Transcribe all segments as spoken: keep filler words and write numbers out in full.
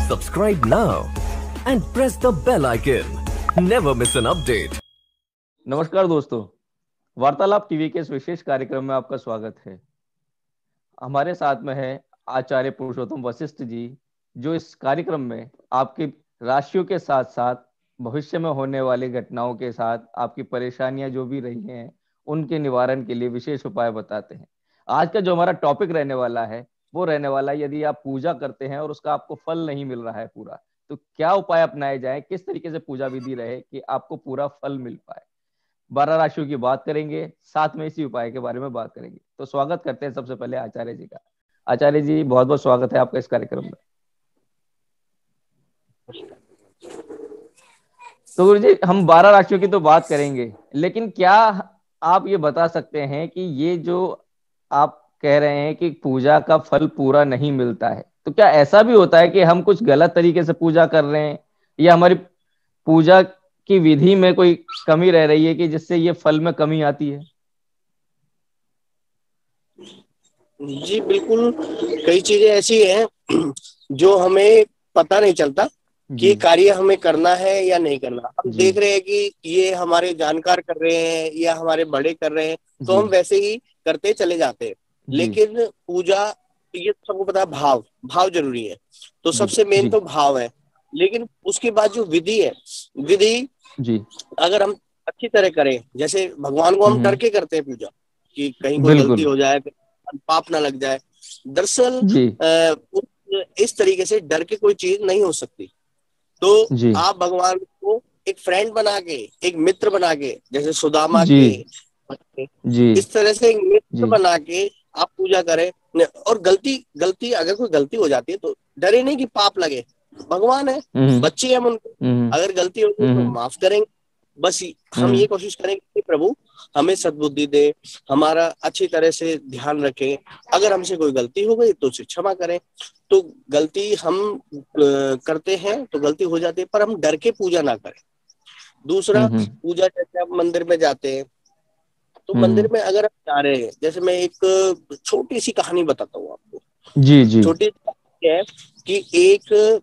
Subscribe now and press the bell icon. Never miss an update. नमस्कार दोस्तों, वार्तालाप TV के इस विशेष कार्यक्रम में आपका स्वागत है। हमारे साथ में है आचार्य पुरुषोत्तम वशिष्ठ जी, जो इस कार्यक्रम में आपकी राशियों के साथ साथ भविष्य में होने वाली घटनाओं के साथ आपकी परेशानियां जो भी रही हैं उनके निवारण के लिए विशेष उपाय बताते हैं। आज का जो हमारा टॉपिक रहने वाला है वो रहने वाला है, यदि आप पूजा करते हैं और उसका आपको फल नहीं मिल रहा है पूरा, तो क्या उपाय अपनाए जाए, किस तरीके से पूजा विधि रहे कि आपको पूरा फल मिल पाए। बारह राशियों की बात करेंगे, साथ में इसी उपाय के बारे में बात करेंगे। तो स्वागत करते हैं सबसे पहले आचार्य जी का। आचार्य जी, बहुत बहुत स्वागत है आपका इस कार्यक्रम में। तो गुरु जी, हम बारह राशियों की तो बात करेंगे, लेकिन क्या आप ये बता सकते हैं कि ये जो आप कह रहे हैं कि पूजा का फल पूरा नहीं मिलता है, तो क्या ऐसा भी होता है कि हम कुछ गलत तरीके से पूजा कर रहे हैं, या हमारी पूजा की विधि में कोई कमी रह रही है कि जिससे ये फल में कमी आती है? जी बिल्कुल, कई चीजें ऐसी हैं जो हमें पता नहीं चलता कि ये कार्य हमें करना है या नहीं करना। हम देख रहे हैं कि ये हमारे जानकार कर रहे हैं या हमारे बड़े कर रहे हैं, तो हम वैसे ही करते चले जाते हैं। लेकिन पूजा, ये सबको पता है, भाव भाव जरूरी है। तो सबसे मेन तो भाव है, लेकिन उसके बाद जो विधि है, विधि जी अगर हम अच्छी तरह करें, जैसे भगवान को हम डर के करते हैं पूजा कि कहीं कोई गलती हो जाए, पाप ना लग जाए। दरअसल इस तरीके से डर के कोई चीज नहीं हो सकती। तो आप भगवान को एक फ्रेंड बना के, एक मित्र बना के, जैसे सुदामा के, इस तरह से एक मित्र बना के आप पूजा करें। और गलती गलती अगर कोई गलती हो जाती है तो डरे नहीं कि पाप लगे, भगवान है, बच्चे हैं हम उनको, अगर गलती होगी तो माफ करेंगे। बस हम ये कोशिश करेंगे कि प्रभु हमें सद्बुद्धि दे, हमारा अच्छी तरह से ध्यान रखें। अगर हमसे कोई गलती हो गई तो उसे क्षमा करें। तो गलती हम करते हैं तो गलती हो जाती है, पर हम डर के पूजा ना करें। दूसरा, पूजा जैसे आप मंदिर में जाते हैं, तो मंदिर में अगर आप जा रहे हैं, जैसे मैं एक छोटी सी कहानी बताता हूँ आपको। जी जी छोटी सी है कि एक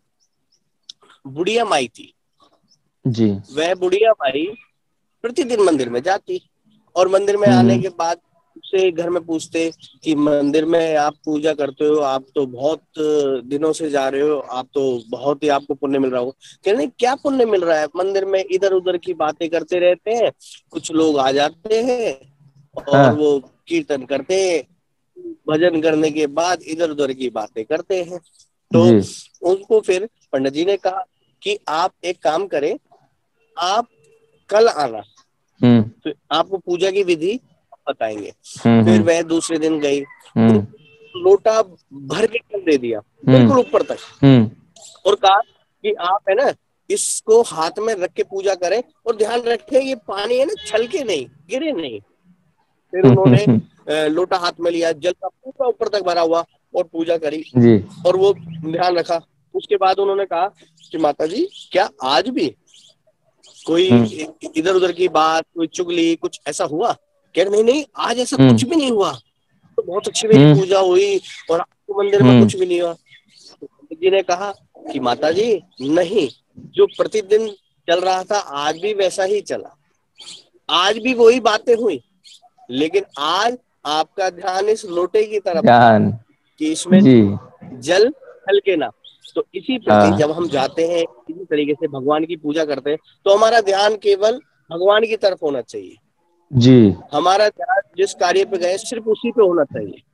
बुढ़िया माई थी जी। वह बुढ़िया माई प्रतिदिन मंदिर में जाती, और मंदिर में आने के बाद उसे घर में पूछते कि मंदिर में आप पूजा करते हो, आप तो बहुत दिनों से जा रहे हो, आप तो बहुत ही आपको पुण्य मिल रहा हो। कहने क्या पुण्य मिल रहा है, मंदिर में इधर उधर की बातें करते रहते हैं, कुछ लोग आ जाते हैं और हाँ। वो कीर्तन करते हैं, भजन करने के बाद इधर उधर की बातें करते हैं। तो उनको फिर पंडित जी ने कहा कि आप एक काम करें, आप कल आना, तो आपको पूजा की विधि बताएंगे। फिर वह दूसरे दिन गई, तो लोटा भर के जल दे दिया बिल्कुल ऊपर तक, और कहा कि आप है ना इसको हाथ में रख के पूजा करें, और ध्यान रखें ये पानी है ना छलके नहीं, गिरे नहीं। फिर उन्होंने लोटा हाथ में लिया, जल का पूरा ऊपर तक भरा हुआ, और पूजा करी और वो ध्यान रखा। उसके बाद उन्होंने कहा कि माता जी, क्या आज भी कोई इधर उधर की बात, कोई चुगली, कुछ ऐसा हुआ? कह नहीं नहीं, आज ऐसा कुछ भी नहीं हुआ, तो बहुत अच्छी मेरी पूजा हुई और आपको मंदिर में कुछ भी नहीं हुआ। तो पंडित जी ने कहा कि माता जी नहीं, जो प्रतिदिन चल रहा था आज भी वैसा ही चला, आज भी वही बातें हुई, लेकिन आज आपका ध्यान इस लोटे की तरफ ध्यान कि इसमें जल हल्के ना। तो इसी प्रति जब हम जाते हैं, इसी तरीके से भगवान की पूजा करते हैं, तो हमारा ध्यान केवल भगवान की तरफ होना चाहिए जी। हमारा ध्यान जिस कार्य पे गए सिर्फ उसी पे होना चाहिए,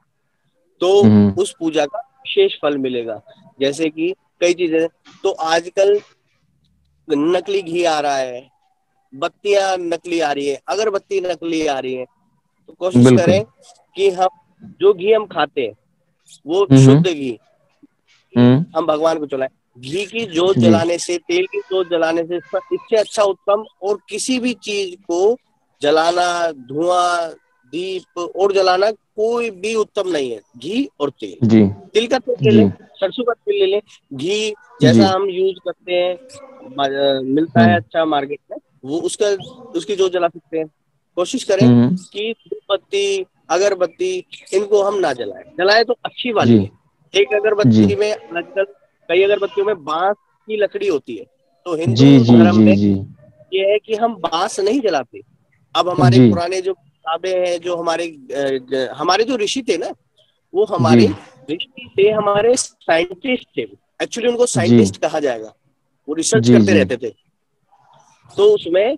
तो उस पूजा का विशेष फल मिलेगा। जैसे कि कई चीजें, तो आजकल नकली घी आ रहा है, बत्तियां नकली आ रही है, अगरबत्ती नकली आ रही है, तो कोशिश करें कि हम जो घी हम खाते हैं वो शुद्ध घी हम भगवान को चलाएं। घी की जोत जलाने से, तेल की जोत जलाने से, इससे अच्छा उत्तम और किसी भी चीज को जलाना, धुआं, दीप और जलाना कोई भी उत्तम नहीं है। घी और तेल, तिल का तेल ले लें, सरसों का तेल ले लें, घी जैसा हम यूज करते हैं मिलता है अच्छा मार्केट में, वो उसका उसकी जोत जला सकते हैं। कोशिश करें कि धूपबत्ती, अगरबत्ती इनको हम ना जलाएं, जलाएं तो अच्छी वाली है। एक अगरबत्ती में आजकल कई अगरबत्तियों में बांस की लकड़ी होती है, तो हिंदू जी जी धर्म जी में जी ये है कि हम बांस नहीं जलाते। अब हमारे जी पुराने जो किताबें हैं, जो हमारे अ, ज- हमारे जो ऋषि थे ना, वो जी हमारे ऋषि थे, हमारे साइंटिस्ट थे। एक्चुअली उनको जी साइंटिस्ट कहा जाएगा, वो रिसर्च जी करते जी रहते थे। तो उसमें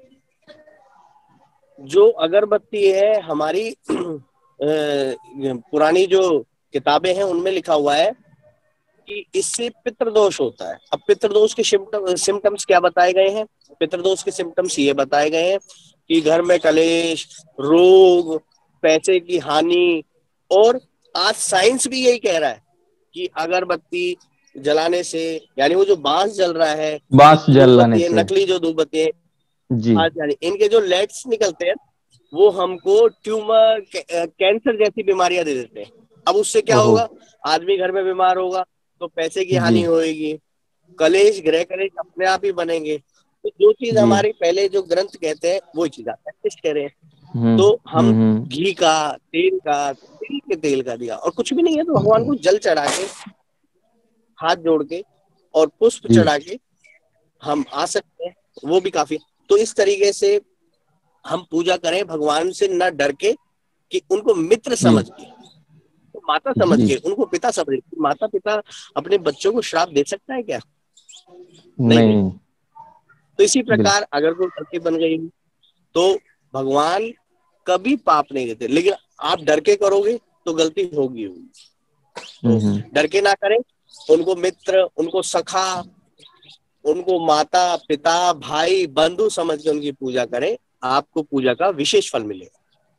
जो अगरबत्ती है हमारी अ, पुरानी जो किताबें हैं उनमें लिखा हुआ है कि इससे पितृदोष होता है। अब पितृदोष के सिम्टम सिम्टम्स क्या बताए गए हैं? पितृदोष के सिम्टम्स ये बताए गए हैं कि घर में कलेश, रोग, पैसे की हानि, और आज साइंस भी यही कह रहा है कि अगरबत्ती जलाने से, यानी वो जो बांस जल रहा है, जो बांस धूप जलाने बत्ती है, से। नकली जो धूप बत्ती है, जी आज यानी इनके जो लेट्स निकलते हैं वो हमको ट्यूमर, कैंसर जैसी बीमारियां दे देते हैं। अब उससे क्या ओहो होगा? आदमी घर में बीमार होगा तो पैसे की जी हानि होगी, कलेश, गृह कलेश अपने आप ही बनेंगे। तो जो चीज जी हमारे पहले जो ग्रंथ कहते हैं वो चीज आप प्रैक्टिस कह रहे हैं। हम्म तो हम हम्म हम्म घी का, तेल का, तिल के तेल का दिया और कुछ भी नहीं है तो भगवान को जल चढ़ा के, हाथ जोड़ के और पुष्प जी चढ़ा के हम आ सकते हैं, वो भी काफी। तो इस तरीके से हम पूजा करें भगवान से, न डर के, कि उनको मित्र जी समझ के, तो माता समझ जी के, उनको पिता समझ के। माता पिता अपने बच्चों को श्राप दे सकता है क्या? नहीं दे। नहीं तो इसी बिल्कुल प्रकार अगर कोई गलती बन गई तो भगवान कभी पाप नहीं देते, लेकिन आप डर के करोगे तो गलती होगी होगी। हम्म तो हम्म डर के ना करें, उनको मित्र, उनको सखा, उनको माता पिता भाई बंधु समझ के उनकी पूजा करें, आपको पूजा का विशेष फल मिलेगा।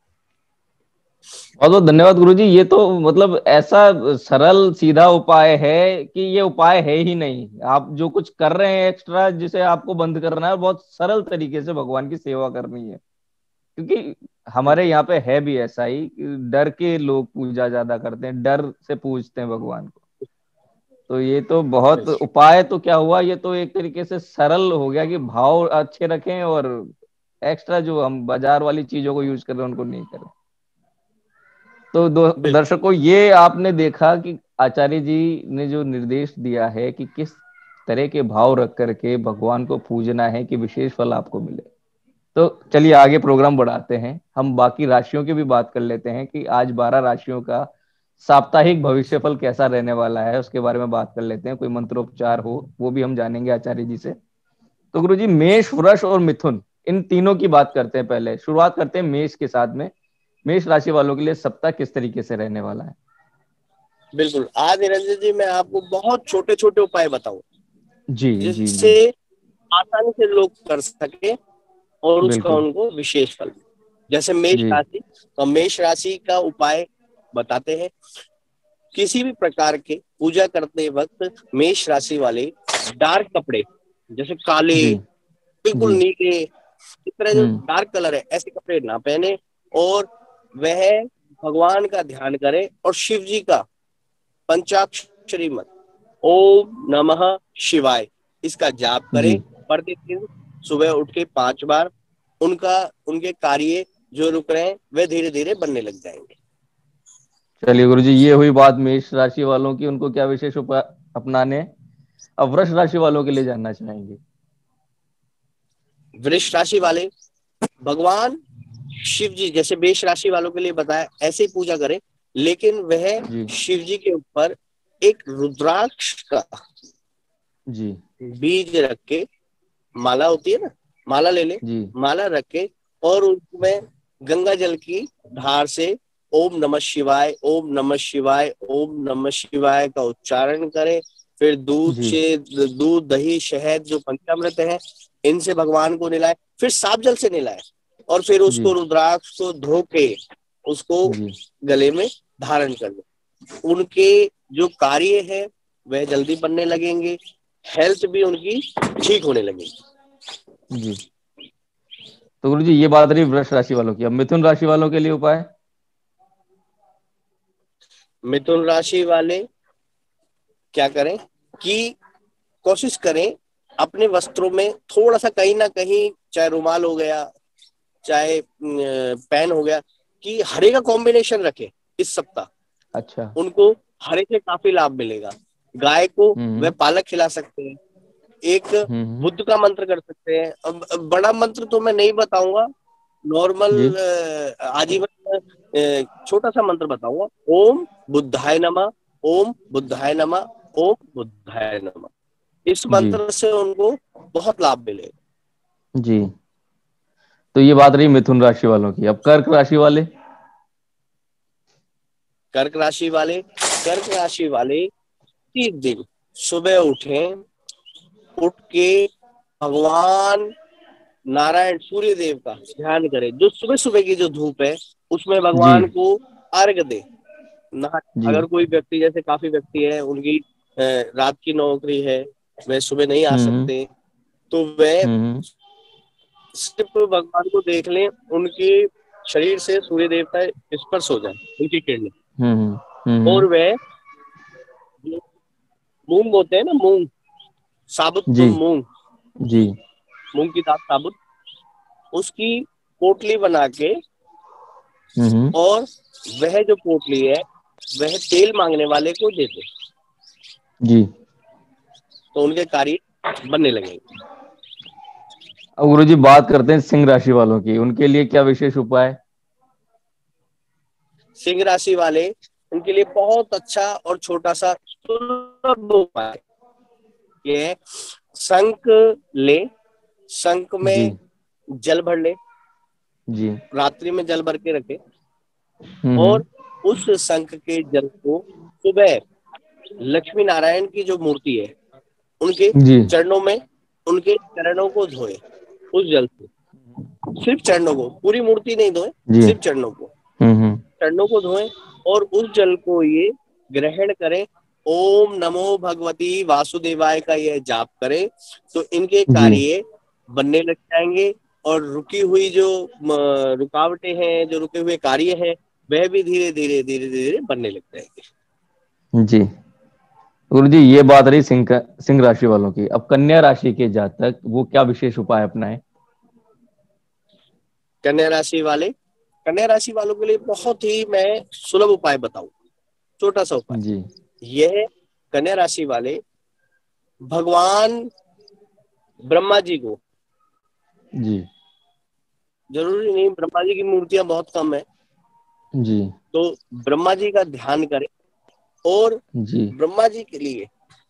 बहुत बहुत धन्यवाद गुरुजी। ये तो मतलब ऐसा सरल सीधा उपाय है कि ये उपाय है ही नहीं। आप जो कुछ कर रहे हैं एक्स्ट्रा, जिसे आपको बंद करना है, बहुत सरल तरीके से भगवान की सेवा करनी है। क्योंकि हमारे बिल्कुल यहाँ पे है भी ऐसा ही कि डर के लोग पूजा ज्यादा करते हैं, डर से पूजते हैं भगवान को। तो ये तो बहुत बिल्कुल उपाय तो क्या हुआ, ये तो एक तरीके से सरल हो गया कि भाव अच्छे रखें और एक्स्ट्रा जो हम बाजार वाली चीजों को यूज कर रहे हैं उनको नहीं करें। तो दो- बिल्कुल दर्शकों, ये आपने देखा कि आचार्य जी ने जो निर्देश दिया है कि किस तरह के भाव रख करके भगवान को पूजना है कि विशेष फल आपको मिले। तो चलिए आगे प्रोग्राम बढ़ाते हैं, हम बाकी राशियों की भी बात कर लेते हैं कि आज बारह राशियों का साप्ताहिक भविष्यफल कैसा रहने वाला है, उसके बारे में बात कर लेते हैं। कोई मंत्रोपचार हो वो भी हम जानेंगे आचार्य जी से। तो गुरु जी, मेष, वृष और मिथुन, इन तीनों की बात करते हैं। पहले शुरुआत करते हैं मेष के साथ में। मेष राशि वालों के लिए सप्ताह किस तरीके से रहने वाला है? बिल्कुल। आज निरंजन जी मैं आपको बहुत छोटे छोटे उपाय बताऊं जी जी जिससे जी आसानी से लोग कर सके और उसका बिल्कुल। उनको विशेष फल मिले। जैसे मेष जी राशि, तो मेष राशि का उपाय बताते हैं। किसी भी प्रकार के पूजा करते वक्त मेष राशि वाले डार्क कपड़े, जैसे काले, जी बिल्कुल जी नीले, इस तरह जो हम्म डार्क कलर है ऐसे कपड़े ना पहने, और वह भगवान का ध्यान करे और शिव जी का पंचाक्षरी मंत्र ओम नमः शिवाय इसका जाप जी। करें प्रतिदिन सुबह उठ के पांच बार। उनका उनके कार्य जो रुक रहे हैं वे धीरे धीरे बनने लग जाएंगे। चलिए गुरु जी, ये हुई बात मेष राशि वालों की, उनको क्या विशेष उपाय अपनाने। अब वृष राशि वालों के लिए जानना चाहेंगे। वृष राशि वाले भगवान शिव जी, जैसे मेष राशि वालों के लिए बताया ऐसे ही पूजा करें, लेकिन वह जी शिव जी के ऊपर एक रुद्राक्ष का जी बीज रख के, माला होती है ना, माला ले ले, जी माला रख के और उसमें गंगा जल की धार से ओम नमः शिवाय, ओम नमः शिवाय, ओम नमः शिवाय का उच्चारण करें। फिर दूध जी से, दूध दही शहद जो पंचामृत है इनसे भगवान को नहलाए, फिर साफ जल से नहलाए और फिर जी उसको रुद्राक्ष को धो के उसको जी गले में धारण कर ले। उनके जो कार्य है वह जल्दी बनने लगेंगे, हेल्थ भी उनकी ठीक होने लगेगी। जी। तो गुरु जी, ये बात रही वृष राशि वालों की। अब मिथुन राशि वालों के लिए उपाय। मिथुन राशि वाले क्या करें कि कोशिश करें अपने वस्त्रों में थोड़ा सा कहीं ना कहीं, चाहे रुमाल हो गया, चाहे पेन हो गया, कि हरे का कॉम्बिनेशन रखें इस सप्ताह। अच्छा। उनको हरे से काफी लाभ मिलेगा। गाय को हम्म वह पालक खिला सकते हैं। एक हम्म बुद्ध का मंत्र कर सकते हैं। अब अब बड़ा मंत्र तो मैं नहीं बताऊंगा, नॉर्मल जी आजीवन अ, छोटा सा मंत्र बताऊंगा। ओम बुद्धाय नमः, ओम बुद्धाय नमः, ओम बुद्धाय नमः। इस जी मंत्र से उनको बहुत लाभ मिलेगा। जी। तो ये बात रही मिथुन राशि वालों की। अब कर्क राशि वाले। कर्क राशि वाले कर्क राशि वाले तीन दिन सुबह उठें, उठ के भगवान नारायण सूर्य देव का ध्यान करें। जो सुबह सुबह की जो धूप है उसमें जी भगवान को अर्घ दे। नहा जी अगर कोई व्यक्ति, जैसे काफी व्यक्ति है उनकी अ, रात की नौकरी है, वह सुबह नहीं आ हम्म सकते, तो वह हम्म सिर्फ भगवान को देख लें, उनके शरीर से सूर्य देवता स्पर्श हो जाए, उनकी किरणें, हम्म और हम्म वह जो मूंग होते हैं ना, मूंग, साबुत जी मूंग, जी मूंग की दाल साबुत, उसकी पोटली बना के, हम्म और वह जो पोटली है वह तेल मांगने वाले को दे दे, जी। तो उनके कार्य बनने लगेंगे। अब गुरु जी बात करते हैं सिंह राशि वालों की। उनके लिए क्या विशेष उपाय। सिंह राशि वाले, उनके लिए बहुत अच्छा और छोटा सा सुलभ उपाय ये है। शंख ले, शंख जी में जल भर ले, जी रात्रि में जल भर के रखे, हम्म और उस शंख के जल को सुबह लक्ष्मी नारायण की जो मूर्ति है उनके जी चरणों में, उनके चरणों को धोए उस जल से। सिर्फ चरणों को, पूरी मूर्ति नहीं धोए, जी सिर्फ चरणों को, हम्म चरणों को धोएं, और उस जल को ये ग्रहण करें। ओम नमो भगवती वासुदेवाय का यह जाप करें, तो इनके जी कार्य बनने लग जाएंगे, और रुकी हुई जो म, रुकावटें हैं, जो रुके हुए कार्य हैं, वह भी धीरे धीरे धीरे धीरे बनने लग जाएंगे। जी। गुरु जी ये बात रही सिंह का सिंह राशि वालों की। अब कन्या राशि के जातक वो क्या विशेष उपाय अपनाएं। कन्या राशि वाले कन्या राशि वालों के लिए बहुत ही मैं सुलभ उपाय बताऊं, छोटा सा उपाय। जी यह कन्या राशि वाले भगवान ब्रह्मा जी को, जी जरूरी नहीं, ब्रह्मा जी की मूर्तियां बहुत कम है, जी तो ब्रह्मा जी का ध्यान करें, और जी ब्रह्मा जी के लिए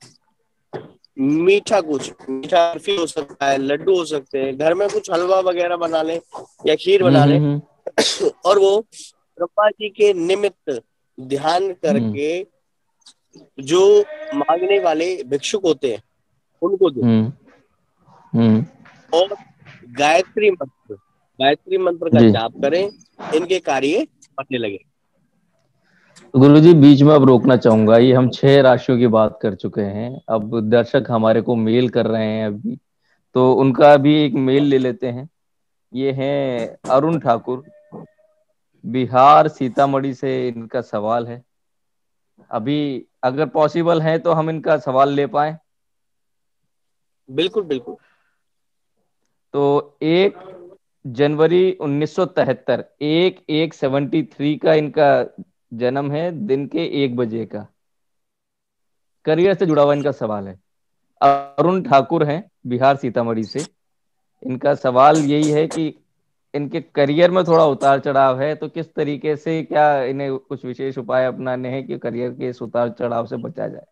मीठा, कुछ मीठा बर्फी हो सकता है, लड्डू हो सकते हैं, घर में कुछ हलवा वगैरह बना लें या खीर हम्म बना लें, हम्म और वो ब्रह्मा जी के निमित्त ध्यान हम्म करके जो मांगने वाले भिक्षुक होते हैं उनको दे, हम्म हम्म और गायत्री मंत्र गायत्री मंत्र का जी। जाप करें, इनके कार्य बनने लगे। तो गुरु जी बीच में अब रोकना चाहूंगा। ये हम छह राशियों की बात कर चुके हैं। अब दर्शक हमारे को मेल कर रहे हैं अभी, तो उनका भी एक मेल ले लेते हैं। ये हैं अरुण ठाकुर, बिहार सीतामढ़ी से इनका सवाल है। अभी अगर पॉसिबल है तो हम इनका सवाल ले पाए। बिल्कुल बिल्कुल। तो एक जनवरी उन्नीस सौ तिहत्तर, एक एक सेवेंटी थ्री का इनका जन्म है, दिन के एक बजे का। करियर से जुड़ा हुआ इनका सवाल है। अरुण ठाकुर हैं बिहार सीतामढ़ी से। इनका सवाल यही है कि इनके करियर में थोड़ा उतार चढ़ाव है, तो किस तरीके से, क्या इन्हें कुछ विशेष उपाय अपनाने हैं कि करियर के इस उतार चढ़ाव से बचा जाए।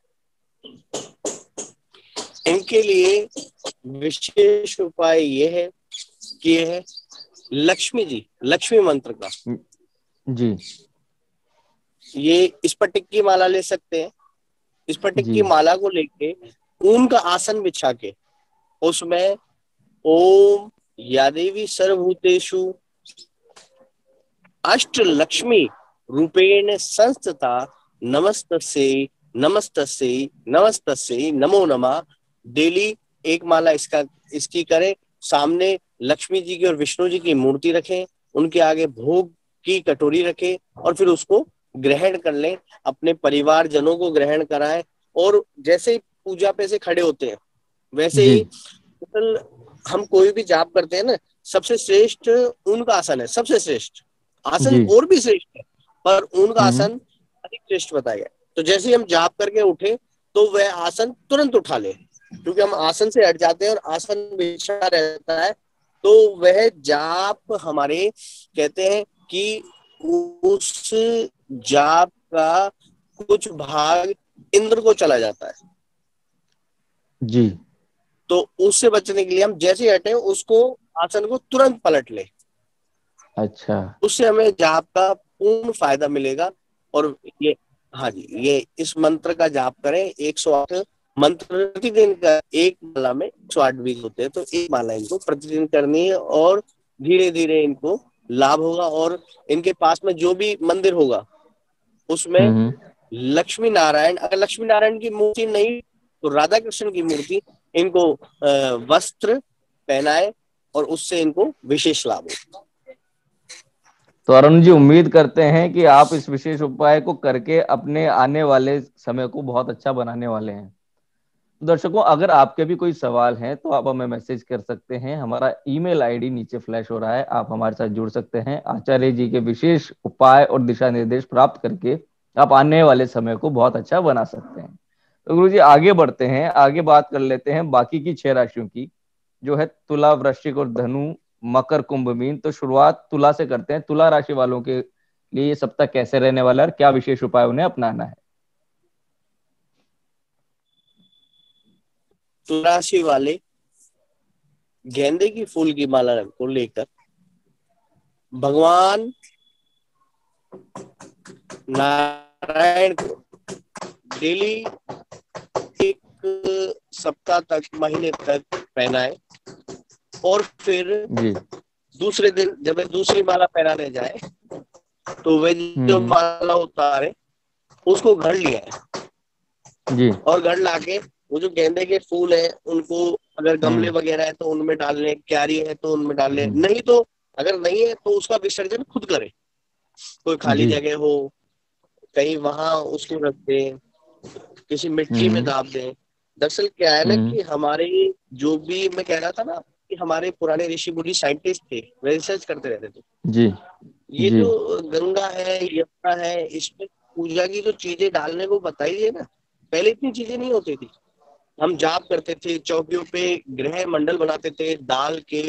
इनके लिए विशेष उपाय ये है कि यह है लक्ष्मी जी लक्ष्मी मंत्र का, जी ये स्फटिक की माला ले सकते हैं। स्फटिक जी की माला को लेके ऊन का आसन बिछा के उसमें ओम या देवी सर्वभूतेषु अष्ट लक्ष्मी रूपेण संस्थिता नमस्तस्यै नमस्तस्यै नमस्तस्यै नमो नमः, डेली एक माला इसका इसकी करें। सामने लक्ष्मी जी की और विष्णु जी की मूर्ति रखें, उनके आगे भोग की कटोरी रखें, और फिर उसको ग्रहण कर लें, अपने परिवार जनों को ग्रहण कराएं। और जैसे ही पूजा पे से खड़े होते हैं वैसे जी ही हम कोई भी जाप करते हैं ना, सबसे श्रेष्ठ ऊन का आसन है, सबसे श्रेष्ठ आसन जी और भी श्रेष्ठ है, पर ऊन का हम्म आसन अधिक श्रेष्ठ बताया गया। तो जैसे ही हम जाप करके उठे तो वह आसन तुरंत उठा ले, क्योंकि हम आसन से हट जाते हैं और आसन बिछा रहता है, तो वह जाप हमारे कहते हैं कि उस जाप का कुछ भाग इंद्र को चला जाता है। जी। तो उससे बचने के लिए हम जैसे ही हटे उसको आसन को तुरंत पलट ले। अच्छा। उससे हमें जाप का पूर्ण फायदा मिलेगा। और ये, हाँ जी, ये इस मंत्र का जाप करें। एक सौ आठ मंत्र प्रतिदिन का, एक माला में एक सौ आठ बीज होते हैं, तो एक माला इनको प्रतिदिन करनी है और धीरे धीरे इनको लाभ होगा। और इनके पास में जो भी मंदिर होगा उसमें हम्म लक्ष्मी नारायण, अगर लक्ष्मी नारायण की मूर्ति नहीं तो राधा कृष्ण की मूर्ति, इनको वस्त्र पहनाए और उससे इनको विशेष लाभ हो। तो अरुण जी, उम्मीद करते हैं कि आप इस विशेष उपाय को करके अपने आने वाले समय को बहुत अच्छा बनाने वाले हैं। दर्शकों, अगर आपके भी कोई सवाल हैं तो आप हमें मैसेज कर सकते हैं। हमारा ईमेल आईडी नीचे फ्लैश हो रहा है, आप हमारे साथ जुड़ सकते हैं। आचार्य जी के विशेष उपाय और दिशा निर्देश प्राप्त करके आप आने वाले समय को बहुत अच्छा बना सकते हैं। तो गुरु जी, आगे बढ़ते हैं, आगे बात कर लेते हैं बाकी की छह राशियों की, जो है तुला, वृश्चिक और धनु, मकर, कुंभ, मीन। तो शुरुआत तुला से करते हैं। तुला राशि वालों के लिए ये सप्ताह कैसे रहने वाला है और क्या विशेष उपाय उन्हें अपनाना है? तुला राशि वाले गेंदे की फूल की माला को लेकर भगवान नारायण को डेली एक सप्ताह तक, महीने तक पहनाए। और फिर जी। दूसरे दिन जब वे दूसरी माला पहनाने जाए तो वे जो माला उतारे उसको घर लिया है जी। और घर लाके वो जो गेंदे के फूल है उनको, अगर गमले वगैरह है तो उनमें डालने, क्यारी है तो उनमें डालने, नहीं तो अगर नहीं है तो उसका विसर्जन खुद करे। कोई खाली जगह हो कहीं वहां उसको रख दे, किसी मिट्टी में दाब दे। दरअसल क्या है ना कि हमारे जो भी, मैं कह रहा था ना कि हमारे पुराने ऋषि मुनि साइंटिस्ट थे, वे रिसर्च करते रहते थे। जी। ये जी। जो गंगा है, यमुना है, इसमें पूजा की जो चीजें डालने को बताइए ना, पहले इतनी चीजें नहीं होती थी। हम जाप करते थे, चौकियों पे ग्रह मंडल बनाते थे, दाल के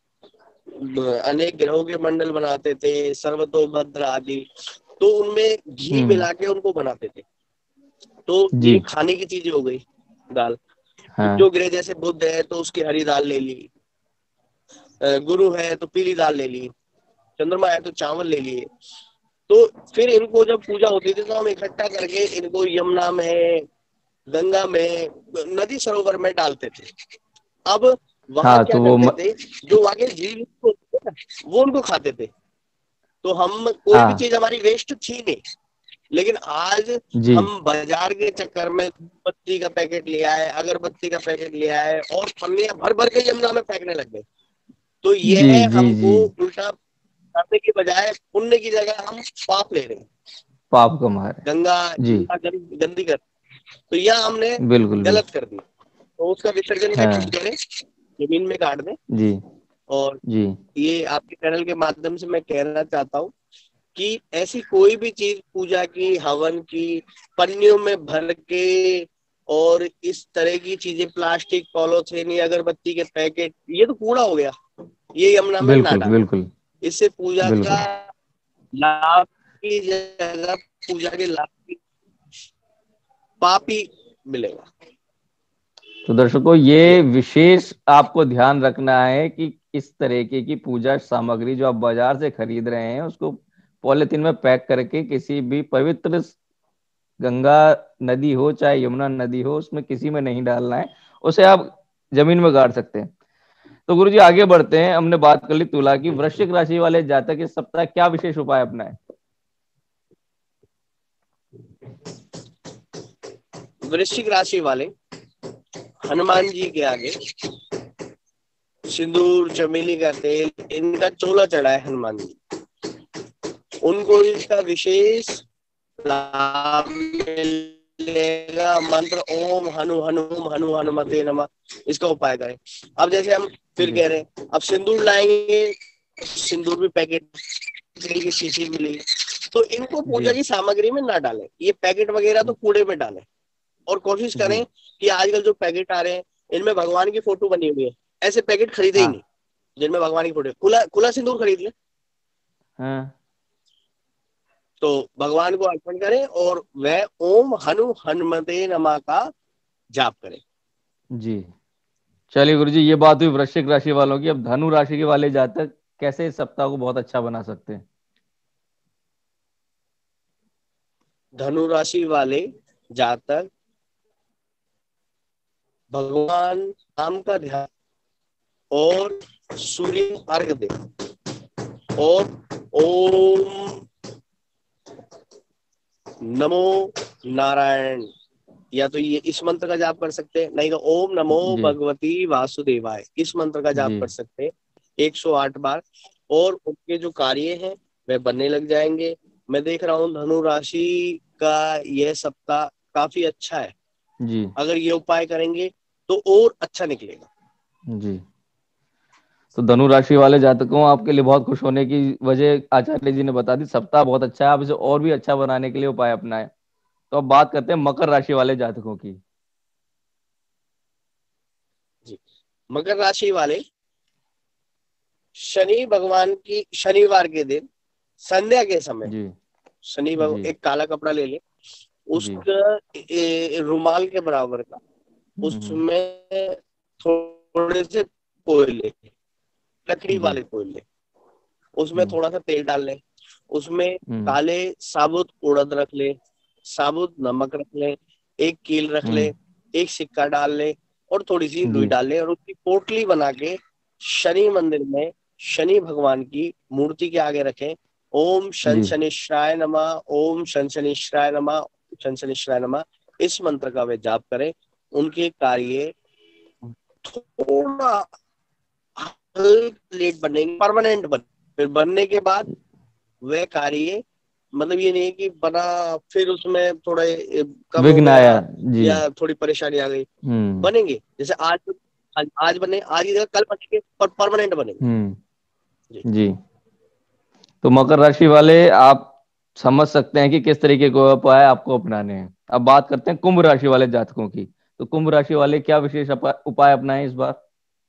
अनेक ग्रहों के मंडल बनाते थे, सर्वतोभद्र आदि, तो उनमें घी मिला के उनको बनाते थे। तो ये खाने की चीजें हो गई दाल। हाँ। जो ग्रह जैसे बुध है तो उसकी हरी दाल ले ली, गुरु है तो पीली दाल ले ली, चंद्रमा है तो चावल ले लिए। तो फिर इनको जब पूजा होती थी तो हम इकट्ठा करके इनको यमुना में, गंगा में, नदी सरोवर में डालते थे। अब वहां हाँ, क्या तो करते वो... थे, जो वहां के जीव होते थे ना, वो उनको खाते थे। तो हम कोई हाँ। भी चीज हमारी वेस्ट थी नहीं। लेकिन आज हम बाजार के चक्कर में बत्ती का पैकेट लिया है, अगरबत्ती का पैकेट लिया है और पन्नियां भर भर के यमुना में फेंकने लग गए। तो ये है हमको उल्टा करने की बजाय पुण्य की जगह हम पाप ले रहे हैं, पाप कमा रहे, गंगा गंदी कर। तो यह हमने बिल्कुल गलत कर दी। तो उसका विसर्जन हाँ। करें, जमीन में गाड़ दें। जी। और जी। ये आपके चैनल के माध्यम से मैं कहना चाहता हूँ कि ऐसी कोई भी चीज पूजा की, हवन की, पन्नियों में भर के और इस तरह की चीजें, प्लास्टिक, पॉलीथीन या अगरबत्ती के पैकेट, ये तो कूड़ा हो गया, ये यमुना में ना डालें। बिल्कुल। इससे पूजा बिल्कुल। का लाभ की जगह पूजा के लाभ की पाप ही मिलेगा। तो दर्शकों, ये विशेष आपको ध्यान रखना है कि इस तरीके की पूजा सामग्री जो आप बाजार से खरीद रहे हैं उसको पॉलिथीन में पैक करके किसी भी पवित्र गंगा नदी हो चाहे यमुना नदी हो, उसमें किसी में नहीं डालना है। उसे आप जमीन में गाड़ सकते हैं। तो गुरुजी, आगे बढ़ते हैं। हमने बात कर ली तुला की। वृश्चिक राशि वाले जातक इस सप्ताह क्या विशेष उपाय अपनाएं? वृश्चिक राशि वाले हनुमान जी के आगे सिंदूर, चमेली का तेल, इनका चोला चढ़ाए हनुमान जी, उनको इसका विशेष लाभ मिलेगा। मंत्र ओम हनु हनु हनु हनुमते नमः, इसका उपाय करें। अब जैसे हम फिर कह रहे हैं, अब सिंदूर लाएंगे, सिंदूर भी पैकेट की शीशी मिलेगी, तो इनको पूजा की सामग्री में ना डालें। ये पैकेट वगैरह तो कूड़े में डालें। और कोशिश करें कि आजकल जो पैकेट आ रहे हैं इनमें भगवान की फोटो बनी हुई है, ऐसे पैकेट खरीदे ही हाँ नहीं जिनमें भगवान की फोटो। खुला खुला सिंदूर खरीद ले, हाँ तो भगवान को अर्पण करें और वह ओम हनु हनुमते नमा का जाप करें। जी। चलिए गुरु जी, ये बात हुई वृश्चिक राशि वालों की। अब धनु राशि के वाले जातक कैसे इस सप्ताह को बहुत अच्छा बना सकते हैं? धनु राशि वाले जातक भगवान राम का ध्यान और सूर्य अर्घ दे और ओम नमो नारायण, या तो ये इस मंत्र का जाप कर सकते हैं, नहीं तो ओम नमो जी भगवती वासुदेवाय इस मंत्र का जाप जी कर सकते हैं एक सौ आठ बार, और उनके जो कार्य हैं वह बनने लग जाएंगे। मैं देख रहा हूँ धनु राशि का यह सप्ताह काफी अच्छा है, जी अगर ये उपाय करेंगे तो और अच्छा निकलेगा। जी। तो धनु राशि वाले जातकों, आपके लिए बहुत खुश होने की वजह आचार्य जी ने बता दी। सप्ताह बहुत अच्छा है, आप इसे और भी अच्छा बनाने के लिए उपाय अपनाएं। तो अब बात करते हैं मकर राशि वाले जातकों की। जी, मकर राशि वाले शनि भगवान की शनिवार के दिन संध्या के समय जी शनि भगवान जी एक काला कपड़ा ले ले, जी उसका ए, रुमाल के बराबर का हम्म उसमें थोड़े से कोयले, लकड़ी जी वाले कोयले, उसमें हम्म थोड़ा सा तेल डाल ले, उसमें हम्म काले साबुत उड़द रख ले, साबुत नमक रख ले, एक कील रख ले, हम्म एक सिक्का डाल ले और थोड़ी सी रुई जी डाल ले, और उसकी पोटली बना के शनि मंदिर में शनि भगवान की मूर्ति के आगे रखें। ओम शन जी शनिश्चराय नमः, ओम शन शनिश्चराय नमः, शन शनिश्चराय नमः इस मंत्र का वे जाप करें। उनके कार्य थोड़ा लेट बनेंगे, परमानेंट बने, फिर बनने के बाद वह कार्य, मतलब ये नहीं कि बना फिर उसमें थोड़ा ए, कम हो विघ्न आया। गया जी या थोड़ी परेशानी आ गई, हम्म बनेंगे जैसे आज आज, आज बने, आज की जगह कल बनेंगे पर परमानेंट बनेंगे। हम्म जी जी। तो मकर राशि वाले, आप समझ सकते हैं कि किस तरीके के उपाय आपको अपनाने हैं। अब बात करते हैं कुंभ राशि वाले जातकों की। तो कुंभ राशि वाले क्या विशेष अपा- उपाय अपनाएं इस बार?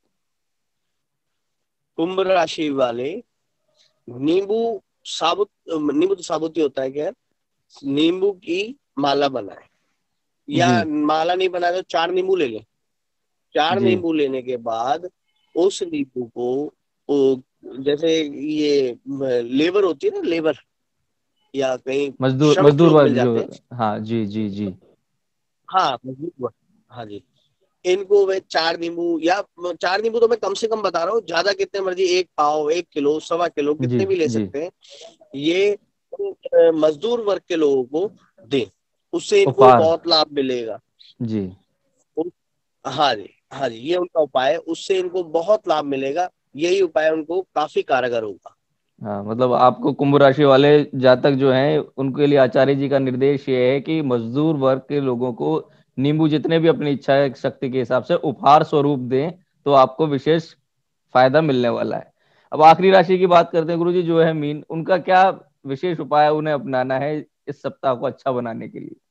कुंभ राशि वाले नींबू साबुत, नींबू तो साबुत ही होता है, क्या नींबू की माला बनाए, जी या माला नहीं बनाए तो चार नींबू ले लें। चार जी नींबू लेने के बाद उस नींबू को वो, जैसे ये लेबर होती है ना, लेबर या कहीं मजदूर श्रमिक मजदूर लोग वर्ग मिल जो। जाते हैं, हाँ जी जी जी हाँ मजदूर वर्ग, हाँ जी, इनको वे चार नींबू, या चार नींबू तो मैं कम से कम बता रहा हूँ, ज्यादा कितने मर्जी, एक पाव, एक किलो, सवा किलो, जी कितने भी ले जी। सकते हैं। ये अ, मजदूर वर्ग के लोगों को दें, उससे इनको उपहार। बहुत लाभ मिलेगा। जी उन- हाँ जी, हाँ जी, ये उनका उपाय है, उससे इनको बहुत लाभ मिलेगा, यही उपाय उनको काफी कारगर होगा। हाँ, मतलब आपको कुंभ राशि वाले जातक जो हैं, उनके लिए आचार्य जी का निर्देश ये है कि मजदूर वर्ग के लोगों को नींबू जितने भी अपनी इच्छा शक्ति के हिसाब से उपहार स्वरूप दें, तो आपको विशेष फायदा मिलने वाला है। अब आखिरी राशि की बात करते हैं गुरु जी, जो है मीन। उनका क्या विशेष उपाय उन्हें अपनाना है इस सप्ताह को अच्छा बनाने के लिए?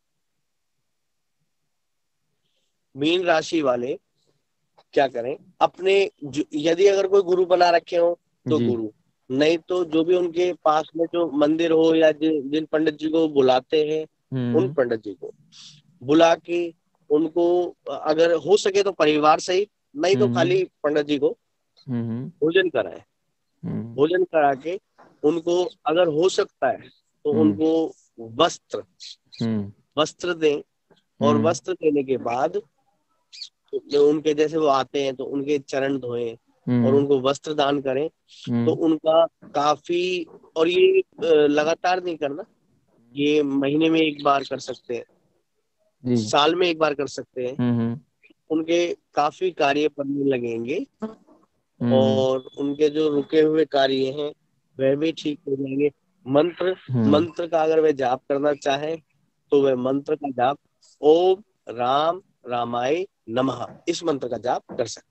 मीन राशि वाले क्या करें, अपने जो- यदि अगर कोई गुरु बना रखे हो तो जी गुरु, नहीं तो जो भी उनके पास में जो मंदिर हो, या जिन जिन पंडित जी को बुलाते हैं उन हम्म पंडित जी को बुला के उनको, अगर हो सके तो परिवार सहित, नहीं तो हम्म खाली पंडित जी को हम्म भोजन कराए। हम्म भोजन करा के उनको, अगर हो सकता है तो हम्म उनको वस्त्र हम्म वस्त्र दें, और हम्म वस्त्र देने के बाद जो उनके, जैसे वो आते हैं तो उनके चरण धोएं और हम्म उनको वस्त्र दान करें, तो हम्म उनका काफी, और ये अ, लगातार नहीं करना, ये महीने में एक बार कर सकते हैं, जी साल में एक बार कर सकते हैं, हम्म हम्म उनके काफी कार्य बनने लगेंगे, हम्म और उनके जो रुके हुए कार्य हैं वह भी ठीक हो जाएंगे। मंत्र हम्म मंत्र का अगर वे जाप करना चाहें तो वे मंत्र का जाप ओम राम रामाय नमः इस मंत्र का जाप कर सकते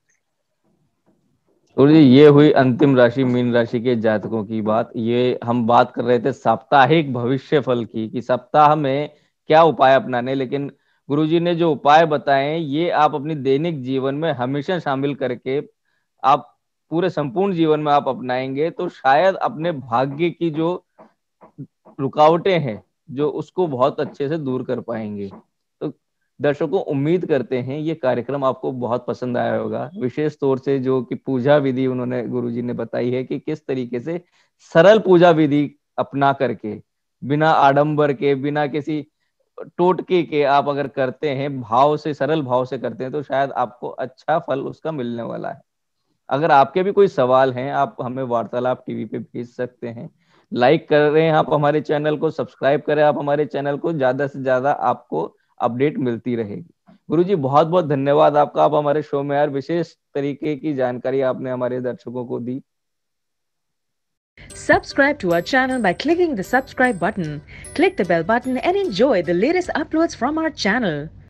और ये ये हुई अंतिम राशि मीन राशि के जातकों की बात। ये हम बात कर रहे थे साप्ताहिक भविष्य फल की, कि सप्ताह में क्या उपाय अपनाने। लेकिन गुरुजी ने जो उपाय बताए ये आप अपनी दैनिक जीवन में हमेशा शामिल करके आप पूरे संपूर्ण जीवन में आप अपनाएंगे तो शायद अपने भाग्य की जो रुकावटें हैं जो उसको बहुत अच्छे से दूर कर पाएंगे। तो दर्शकों, उम्मीद करते हैं ये कार्यक्रम आपको बहुत पसंद आया होगा, विशेष तौर से जो कि पूजा विधि उन्होंने गुरुजी ने बताई है कि किस तरीके से सरल पूजा विधि अपना करके, बिना आडंबर के, बिना किसी टोटके के आप अगर करते हैं, भाव से, सरल भाव से करते हैं तो शायद आपको अच्छा फल उसका मिलने वाला है। अगर आपके भी कोई सवाल हैं आप हमें वार्तालाप टीवी पे भेज सकते हैं। लाइक कर रहे हैं आप हमारे चैनल को, सब्सक्राइब करें आप हमारे चैनल को, ज्यादा से ज्यादा आपको अपडेट मिलती रहेगी। गुरुजी बहुत बहुत धन्यवाद आपका, आप हमारे शो में यार विशेष तरीके की जानकारी आपने हमारे दर्शकों को दी। Subscribe to our channel by clicking the subscribe button. Click the bell button and enjoy the latest uploads from our channel.